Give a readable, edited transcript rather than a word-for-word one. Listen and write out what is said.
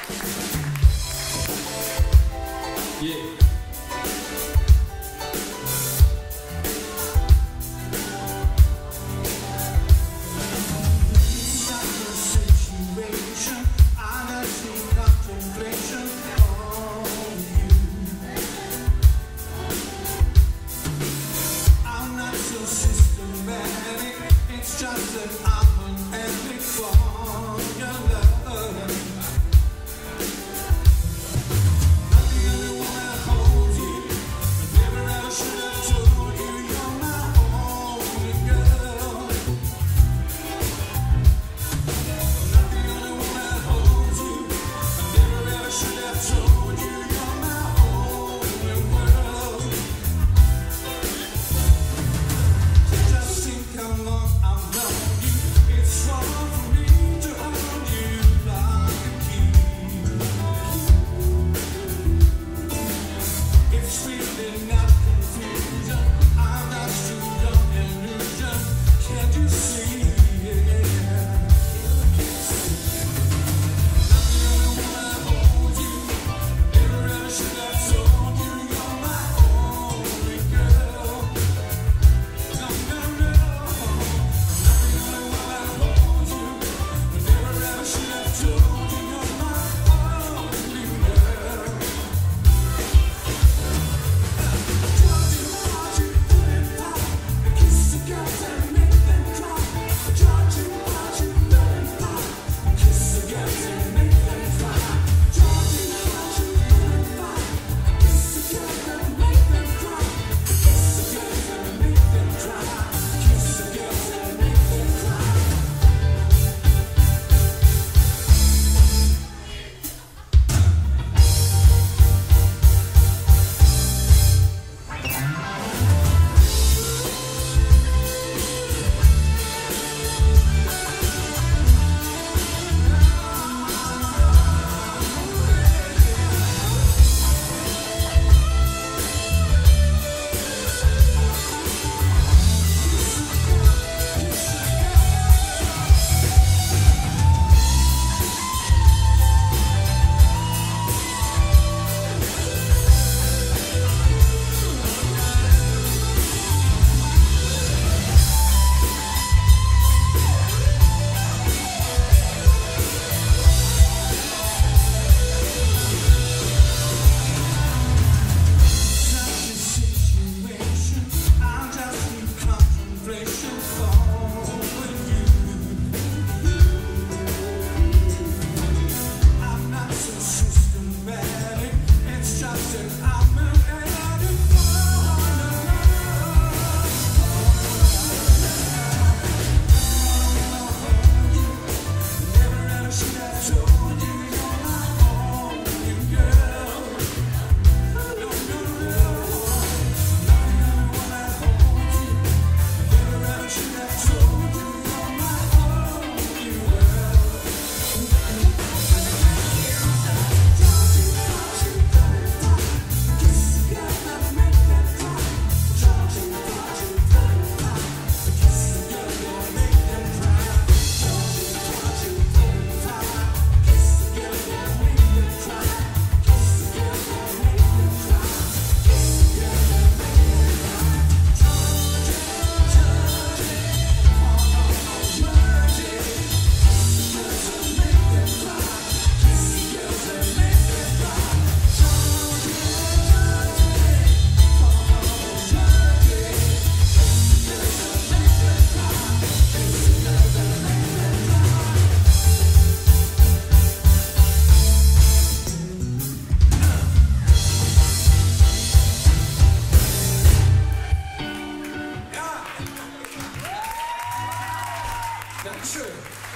Yeah. It's just that I'm an addict for your love. Not the only one that holds you. Never ever should have told you you're my only girl. Not the only one that holds you. Never ever should have told you you're my only world. Just think how long I've known you. It's wrong for me to hold you like a key. It's really not confusion. I'm not your illusion. Can't you see it? Not the only one that holds you. Never ever should have told you you're my only girl. No, no, no. Not the only one that holds you. Never ever should have told you you're my only girl. Georgie, put it pop. Kiss the girls and make them cry. Georgie, put it pop. Kiss the girls and make them cry. Georgie, put it pop. Kiss the girls and make them cry. Kiss the girls and make them cry. Kiss the girls and make them cry. Dankeschön.